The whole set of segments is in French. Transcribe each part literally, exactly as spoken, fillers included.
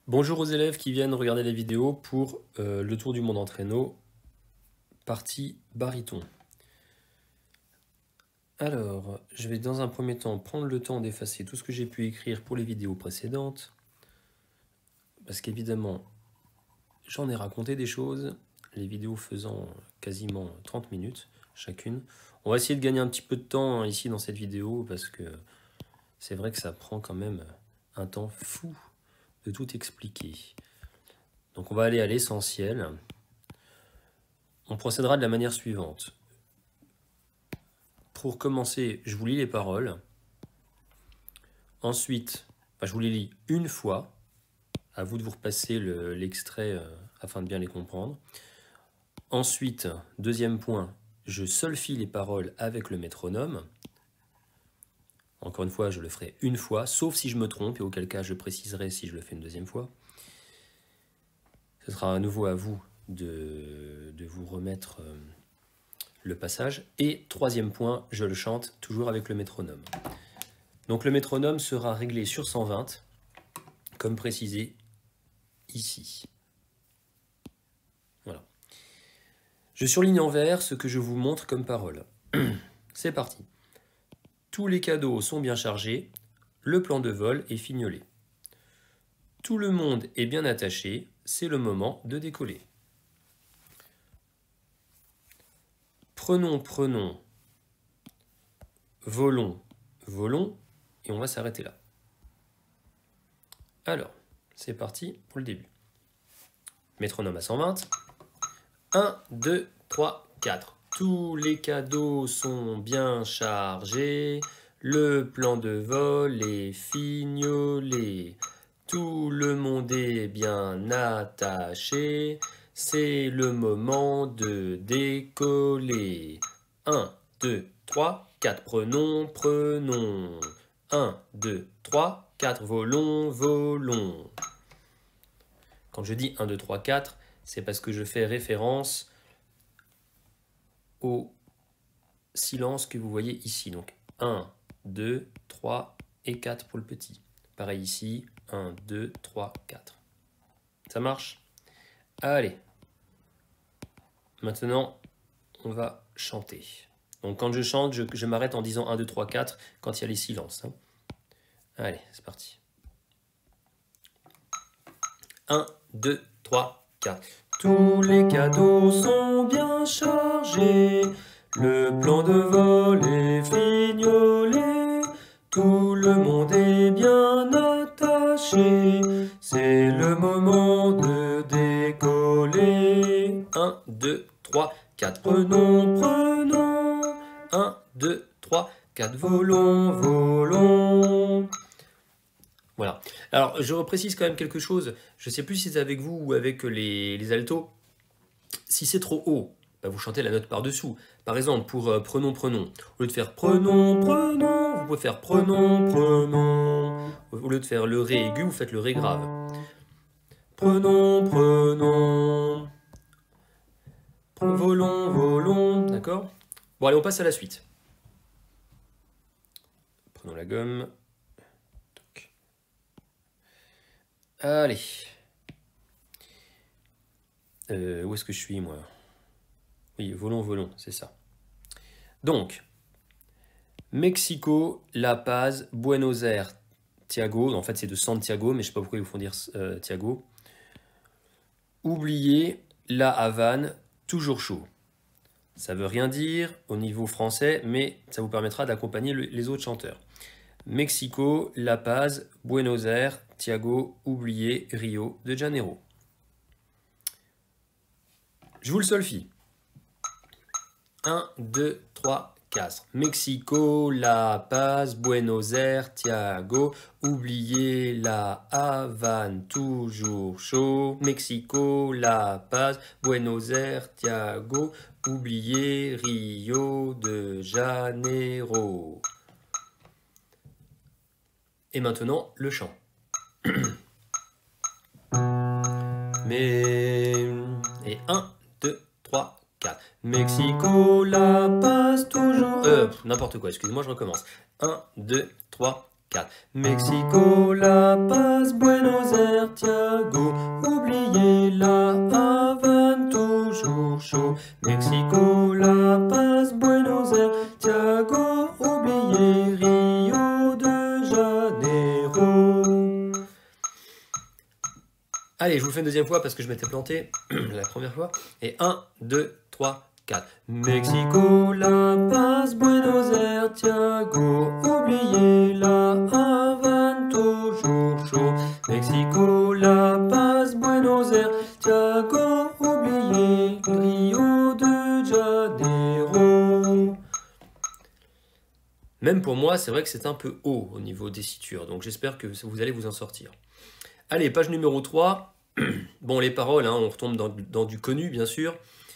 Bonjour aux élèves qui viennent regarder la vidéo pour euh, le tour du monde en traîneau, partie baryton. Alors, je vais dans un premier temps prendre le temps d'effacer tout ce que j'ai pu écrire pour les vidéos précédentes, parce qu'évidemment, j'en ai raconté des choses, les vidéos faisant quasiment trente minutes chacune. On va essayer de gagner un petit peu de temps hein, ici dans cette vidéo, parce que c'est vrai que ça prend quand même un temps fou de tout expliquer. Donc on va aller à l'essentiel. On procédera de la manière suivante. Pour commencer, je vous lis les paroles. Ensuite, enfin, je vous les lis une fois. À vous de vous repasser l'extrait le, euh, afin de bien les comprendre. Ensuite, deuxième point, je solfie les paroles avec le métronome. Encore une fois, je le ferai une fois, sauf si je me trompe, et auquel cas je préciserai si je le fais une deuxième fois. Ce sera à nouveau à vous de, de vous remettre euh, le passage. Et troisième point, je le chante toujours avec le métronome. Donc le métronome sera réglé sur cent vingt, comme précisé ici. Voilà. Je surligne en vert ce que je vous montre comme parole. C'est parti. Tous les cadeaux sont bien chargés, le plan de vol est fignolé. Tout le monde est bien attaché, c'est le moment de décoller. Prenons, prenons, volons, volons, et on va s'arrêter là. Alors, c'est parti pour le début. Métronome à cent vingt. un, deux, trois, quatre. Tous les cadeaux sont bien chargés, le plan de vol est fignolé. Tout le monde est bien attaché, c'est le moment de décoller. un, deux, trois, quatre, prenons, prenons. un, deux, trois, quatre, volons, volons. Quand je dis un, deux, trois, quatre, c'est parce que je fais référence au silence que vous voyez ici. Donc un, deux, trois et quatre pour le petit. Pareil ici, un, deux, trois, quatre. Ça marche? Allez. Maintenant, on va chanter. Donc quand je chante, je, je m'arrête en disant un, deux, trois, quatre quand il y a les silences. Hein. Allez, c'est parti. un, deux, trois, quatre. Tous les cadeaux sont bien chargés, le plan de vol est fignolé, tout le monde est bien attaché, c'est le moment de décoller. un, deux, trois, quatre, prenons, prenons. un, deux, trois, quatre, volons, volons. Voilà. Alors, je reprécise quand même quelque chose. Je ne sais plus si c'est avec vous ou avec les, les altos. Si c'est trop haut, bah vous chantez la note par-dessous. Par exemple, pour euh, prenons, prenons. Au lieu de faire prenons, prenons, vous pouvez faire prenons, prenons. Au lieu de faire le ré aigu, vous faites le ré grave. Prenons, prenons. Volons, volons. D'accord? Bon, allez, on passe à la suite. Prenons la gomme. Allez. Euh, où est-ce que je suis, moi? Oui, volons, volons, c'est ça. Donc, Mexico, La Paz, Buenos Aires, Thiago. En fait, c'est de Santiago, mais je ne sais pas pourquoi ils vous font dire euh, Thiago. Oubliez La Havane, toujours chaud. Ça ne veut rien dire au niveau français, mais ça vous permettra d'accompagner le, les autres chanteurs. Mexico, La Paz, Buenos Aires, Thiago, oubliez Rio de Janeiro. Je vous le solfie. un, deux, trois, quatre. Mexico, La Paz, Buenos Aires, Thiago, oubliez La Havane, toujours chaud. Mexico, La Paz, Buenos Aires, Thiago, oubliez Rio de Janeiro. Et maintenant, le chant. Mais... Et un, deux, trois, quatre. Mexico, La Paz, toujours... Euh, n'importe quoi, excusez-moi, je recommence. un, deux, trois, quatre. Mexico, La Paz, Buenos Aires, Thiago, oubliez la Havane, toujours chaud. Mexico, La Paz, Buenos Aires, Thiago, oubliez Rio de Janeiro. Allez, je vous le fais une deuxième fois parce que je m'étais planté la première fois. Et un, deux, trois, quatre. Mexico, La Paz, Buenos Aires, Thiago, oubliez la Havane, toujours chaud. Mexico, La Paz, Buenos Aires, Thiago, oubliez Rio de Janeiro. Même pour moi, c'est vrai que c'est un peu haut au niveau des tessitures, donc j'espère que vous allez vous en sortir. Allez, page numéro trois. Bon, les paroles, hein, on retombe dans, dans du connu, bien sûr.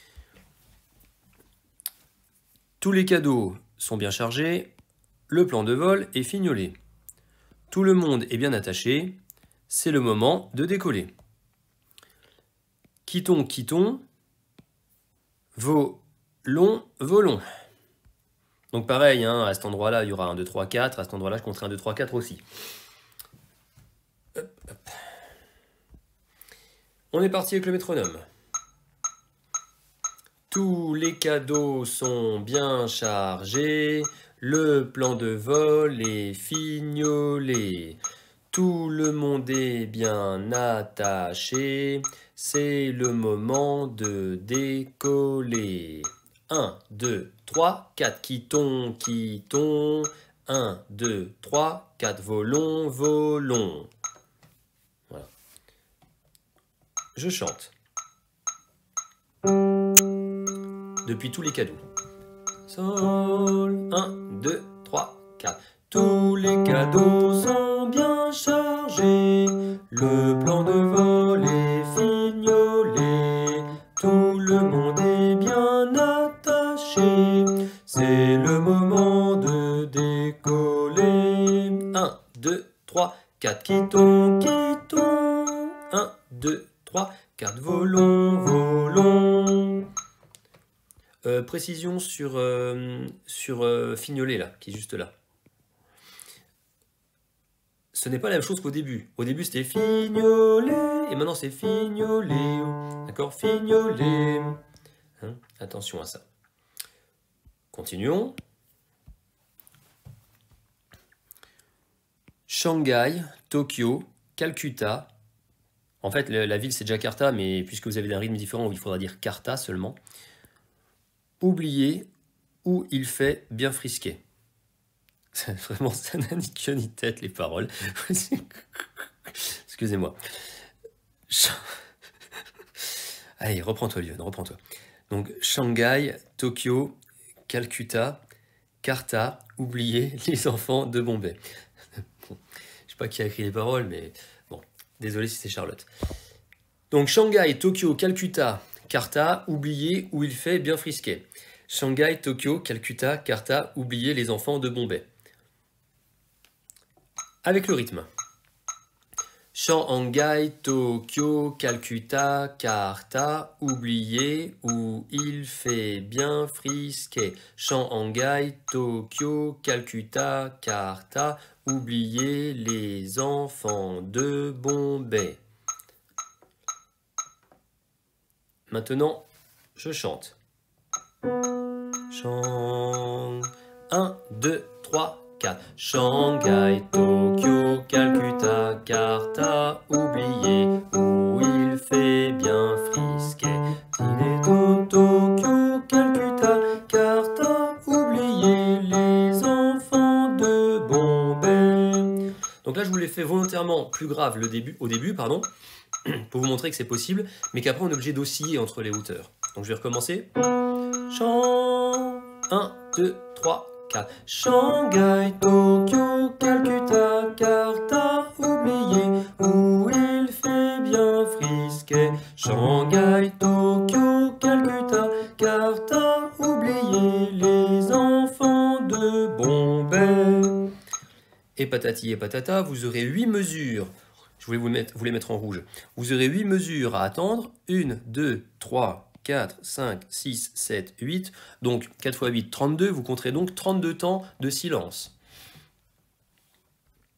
Tous les cadeaux sont bien chargés. Le plan de vol est fignolé. Tout le monde est bien attaché. C'est le moment de décoller. Quittons, quittons. Volons, volons. Donc pareil, hein, à cet endroit-là, il y aura un, deux, trois, quatre. À cet endroit-là, je compterai un, deux, trois, quatre aussi. Hop, hop. On est parti avec le métronome. Tous les cadeaux sont bien chargés. Le plan de vol est fignolé. Tout le monde est bien attaché. C'est le moment de décoller. un, deux, trois, quatre. Quittons, quittons. un, deux, trois, quatre. Volons, volons. Voilà. Je chante. Depuis tous les cadeaux. Sol, un, deux, trois, quatre. Tous les cadeaux sont bien chargés. Le plan de vol est fignolé. Tout le monde est bien attaché. C'est le moment de décoller. un, deux, trois, quatre. Quittons, quittons. un, deux, trois, quatre. Volons, volons. Euh, précision sur, euh, sur euh, fignolé, là, qui est juste là. Ce n'est pas la même chose qu'au début. Au début, c'était fignolé, et maintenant, c'est fignolé. D'accord? Fignolé. Hein? Attention à ça. Continuons. Shanghai, Tokyo, Calcutta. En fait, la ville, c'est Jakarta, mais puisque vous avez un rythme différent, il faudra dire Karta seulement. Oubliez où il fait bien frisquer. Vraiment, ça n'a ni queue ni tête, les paroles. Excusez-moi. Allez, reprends-toi, Lyon, reprends-toi. Donc, Shanghai, Tokyo, Calcutta, Karta, oubliez les enfants de Bombay. Bon, je ne sais pas qui a écrit les paroles, mais bon, désolé si c'est Charlotte. Donc, Shanghai, Tokyo, Calcutta, Karta, oubliez où il fait bien frisquer. Shanghai, Tokyo, Calcutta, Karta, oubliez les enfants de Bombay. Avec le rythme. Shanghai, Tokyo, Calcutta, Karta, oubliez où il fait bien frisquer. Shanghai, Tokyo, Calcutta, Karta, oubliez les enfants de Bombay. Maintenant, je chante. Chant. un, deux, trois, quatre. Shanghai, Tokyo, Calcutta, Karta, oubliez où il fait bien frisquer. Il est au Tokyo, Calcutta, Karta, oubliez les enfants de Bombay. Donc là, je vous l'ai fait volontairement plus grave le début, au début, pardon, pour vous montrer que c'est possible, mais qu'après on est obligé d'osciller entre les hauteurs. Donc je vais recommencer. Chant. un, deux, trois, quatre. Shanghai, Tokyo, Calcutta, Karta, oubliez où il fait bien frisquer. Shanghai, Tokyo, Calcutta, Karta, oubliez les enfants de Bombay. Et patati et patata, vous aurez huit mesures. Je voulais vous, mettre, vous les mettre en rouge. Vous aurez huit mesures à attendre. un, deux, trois, quatre, cinq, six, sept, huit. Donc quatre fois huit, trente-deux. Vous compterez donc trente-deux temps de silence.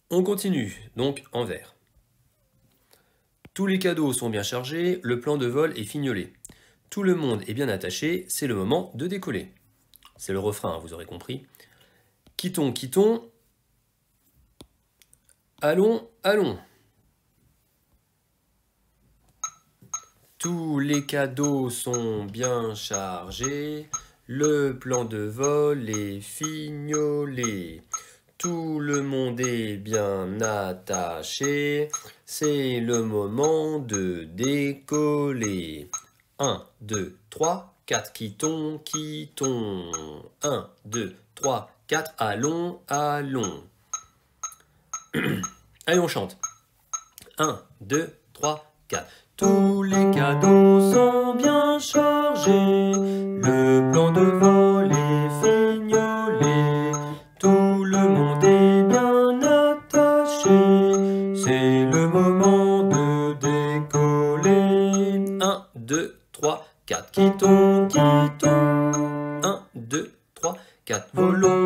On continue, donc en vert. Tous les cadeaux sont bien chargés, le plan de vol est fignolé. Tout le monde est bien attaché, c'est le moment de décoller. C'est le refrain, vous aurez compris. Quittons, quittons. Allons, allons. Tous les cadeaux sont bien chargés, le plan de vol est fignolé. Tout le monde est bien attaché, c'est le moment de décoller. un, deux, trois, quatre, quittons, quittons. un, deux, trois, quatre, allons, allons. Allez, on chante. un, deux, trois, quatre. Tous les cadeaux sont bien chargés, le plan de vol est fignolé. Tout le monde est bien attaché, c'est le moment de décoller. un, deux, trois, quatre, quittons, quittons. un, deux, trois, quatre, volons.